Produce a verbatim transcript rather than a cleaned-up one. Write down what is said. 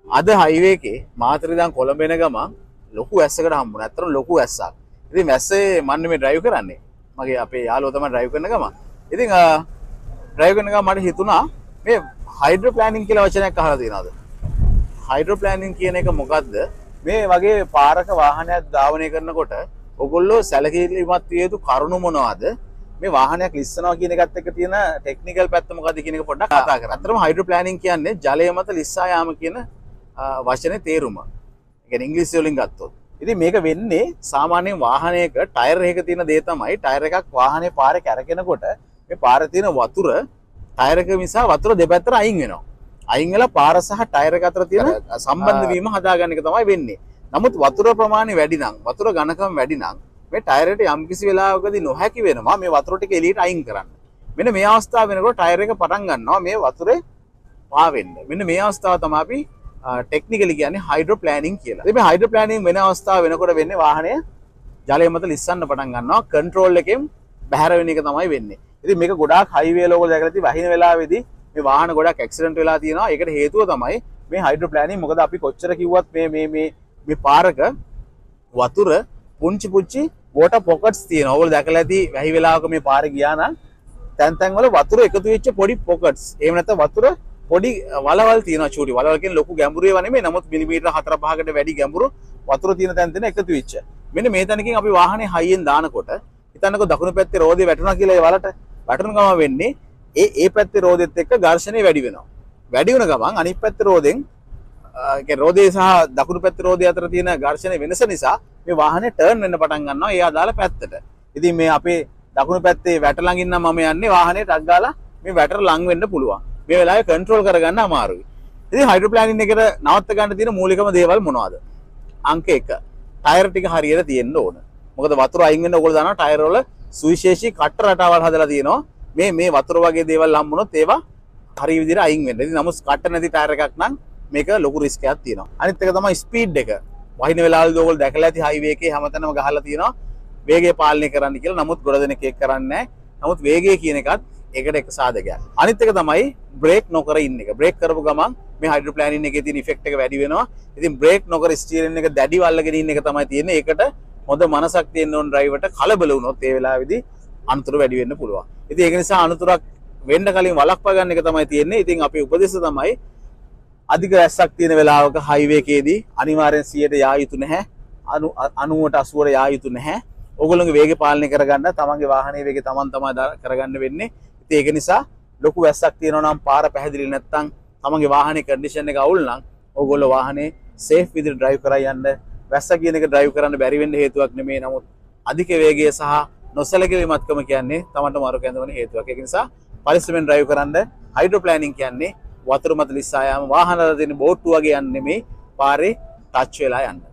අද හයිවේ එකේ මාතර ඉඳන් කොළඹ එන ගමන් ලොකු ඇස්සකට හම්බුණා. ඇත්තටම ලොකු ඇස්සක්. ඉතින් වැස්සේ මම මේ ඩ්‍රයිව් කරන්නේ. මගේ අපේ යාළුවා තමයි ඩ්‍රයිව් කරන ගමන්. ඉතින් ඩ්‍රයිව් කරන ගමන් මට හිතුණා මේ හයිඩ්‍රෝ ප්ලෑනින් කියලා වචනයක් අහලා තියෙනවද? හයිඩ්‍රෝ ප්ලෑනින් කියන එක මොකද්ද? මේ වගේ පාරක වාහනයක් ධාවනය කරනකොට ඔයගොල්ලෝ සැලකිලිමත් විය යුතු කරුණු මොනවද? මේ වාහනයක් ලිස්සනවා කියන එකත් එක්ක තියෙන ටෙක්නිකල් පැත්ත මොකද්ද කියන එක පොඩ්ඩක් කතා කරමු. අතරම හයිඩ්‍රෝ ප්ලෑනින් කියන්නේ ජලය මත ලිස්සා යාම කියන වචනේ තේරුම. ඒ කියන්නේ ඉංග්‍රීසි වලින් ගත්තොත්. ඉතින් මේක වෙන්නේ සාමාන්‍යයෙන් වාහනයක ටයර් එකක තියෙන දේ තමයි ටයර් එකක් වාහනේ පාරේ කැරකෙනකොට මේ පාරේ තියෙන වතුර ටයර් එක නිසා වතුර දෙපැත්තට අයින් වෙනවා. අයින් වෙලා පාර සහ ටයර් එක අතර තියෙන සම්බන්ධ වීම හදාගන්න එක තමයි වෙන්නේ. නමුත් වතුර ප්‍රමාණය වැඩි නම් වතුර ඝනකම වැඩි නම් මේ ටයර් එකට යම්කිසි වෙලාවකදී නොහැකි වෙනවා මේ වතුර ටික එළියට අයින් කරන්න. මෙන්න මේ අවස්ථාව වෙනකොට ටයර් එක පටන් ගන්නවා මේ වතුරේ පාවෙන්න. මෙන්න මේ අවස්ථාව තමයි අපි ටෙක්නිකලි කියන්නේ හයිඩ්‍රෝ ප්ලෑනින් කියලා. ඉතින් මේ හයිඩ්‍රෝ ප්ලෑනින් වෙන අවස්ථාව වෙනකොට වෙන්නේ වාහනය ජලය මත ලිස්සන්න පටන් ගන්නවා. කන්ට්‍රෝල් එකෙන් බැහැර වෙන එක තමයි වෙන්නේ. ඉතින් මේක ගොඩාක් හයිවේ වල ඔයගොල්ලෝ දැකලා තියෙන වහින වෙලාවේදී මේ වාහන ගොඩක් ඇක්සිඩන්ට් වෙලා තියෙනවා. ඒකට හේතුව තමයි මේ හයිඩ්‍රෝ ප්ලෑනින්. මොකද අපි කොච්චර කිව්වත් මේ මේ මේ මේ පාරක වතුර පුංචි පුංචි වෝටර් පොකට්ස් තියෙනවා. ඔයගොල්ලෝ දැකලා ඇති වැහි වෙලාවක මේ පාරේ ගියා නම් තැන් තැන් වල වතුර එකතු වෙච්ච පොඩි පොකට්ස්. එහෙම නැත්නම් වතුර පොඩි වලවල් තියෙනවා චූටි. වලවල් කියන්නේ ලොකු ගැඹුරු ඒවා නෙමෙයි. නමුත් මිලිමීටර හතර පහකට වැඩි ගැඹුරු වතුර තියෙන තැන් තියෙන එකතු වෙච්ච. මෙන්න මේ තැනකින් අපි වාහනේ හයියෙන් දානකොට හිතන්නකෝ දකුණු පැත්තේ රෝදේ වැටුණා කියලා ඒ වලට වැටුණු ගමන් වෙන්නේ ඒ ඒ පැත්තේ රෝදෙත් එක්ක ඝර්ෂණය වැඩි වෙනවා. වැඩි වෙන ගමන් අනිත් පැත්තේ රෝදෙන් ඒ කියන්නේ රෝදේ සහ දකුණු පැත්තේ රෝදේ අතර තියෙන ඝර්ෂණ වෙනස නිසා මේ වාහනේ ටර්න් වෙන්න පටන් ගන්නවා ඒ අදාළ පැත්තට. ඉතින් මේ අපේ දකුණු පැත්තේ වැට ළඟින් නම් මම යන්නේ වාහනේ ටක් ගාලා මේ වැටට ලං වෙන්න පුළුවන්. මේ වෙලාවේ කන්ට්‍රෝල් කරගන්න අමාරුයි. ඉතින් හයිඩ්‍රෝ ප්ලෑනින් එකට නවත්ත ගන්න තියෙන මූලිකම දේවල් මොනවද? අංක එක. ටයර් ටික හරියට තියෙන්න ඕන. මොකද වතුර අයින් වෙන්න ඕගොල්ලෝ දන්නවා ටයර් වල සුවිශේෂී කට්ටර රටාවල් හදලා තියෙනවා. මේ මේ වතුර වගේ දේවල් හම්බුනොත් ඒවා හරි විදිහට අයින් වෙන්න. ඉතින් නමුත් කට්ට නැති ටයර් එකක් නම් මේක ලොකු රිස්ක් එකක් තියෙනවා. අනිත් එක තමයි ස්පීඩ් එක. වහින වෙලාවලදී ඔයගොල්ලෝ දැකලා ඇති හයිවේ එකේ හැමතැනම ගහලා තියෙනවා වේගය පාලනය කරන්න කියලා. නමුත් ගොඩ දෙනෙක් ඒක කරන්නේ නැහැ. නමුත් වේගය කියන එකත් ඒකට එක සාධකයක්. අනිත් එක තමයි බ්‍රේක් නොකර ඉන්න එක. බ්‍රේක් කරපු ගමන් මේ හයිඩ්‍රෝ ප්ලෑනින් එකේ තියෙන ඉෆෙක්ට් එක වැඩි වෙනවා. ඉතින් බ්‍රේක් නොකර ස්ටියරින් එක දැඩිව අල්ලගෙන ඉන්න එක තමයි තියෙන්නේ. ඒකට හොඳ මනසක් තියෙන ඕන ඩ්‍රයිවර්ට කලබල වුණොත් ඒ වෙලාවේදී අනතුරු වැඩි වෙන්න පුළුවන්. ඉතින් ඒක නිසා අනතුරක් වෙන්න කලින් වළක්වා ගන්න එක තමයි තියෙන්නේ. ඉතින් අපේ උපදෙස් තමයි අධික රැස්සක් තියෙන වෙලාවක හයිවේ එකේදී අනිවාර්යෙන් සියයට යා යුතු නැහැ. අනූවට අසූවට යා යුතු නැහැ. ඕගොල්ලෝගේ වේගය පාලනය කරගන්න තමන්ගේ වාහනයේ වේගය තමන් තමයි කරගන්න වෙන්නේ. ඉතින් ඒක නිසා ලොකු වැස්සක් තියෙනවා නම් පාර පැහැදිලි නැත්නම් තමන්ගේ වාහනේ කන්ඩිෂන් එක අවුල් නම් ඕගොල්ලෝ වාහනේ සේෆ් විදිහට ඩ්‍රයිව් කරලා යන්න. වැස්ස කියන එක ඩ්‍රයිව් කරන්න බැරි වෙන්න හේතුවක් නෙමෙයි. නමුත් අධික වේගය සහ නොසැලකිලිමත්කම කියන්නේ තමන්ට මාරු කැඳවන හේතුවක්. ඒක නිසා පරිස්සමෙන් ඩ්‍රයිව් කරන්න. හයිඩ්‍රෝ ප්ලෑනින් කියන්නේ වතුර මත ලිස්සා යාම වාහන වල තියෙන බෝට්ටු වගේ යන්නේ නෙමෙයි පාරේ ටච් වෙලා යන්න.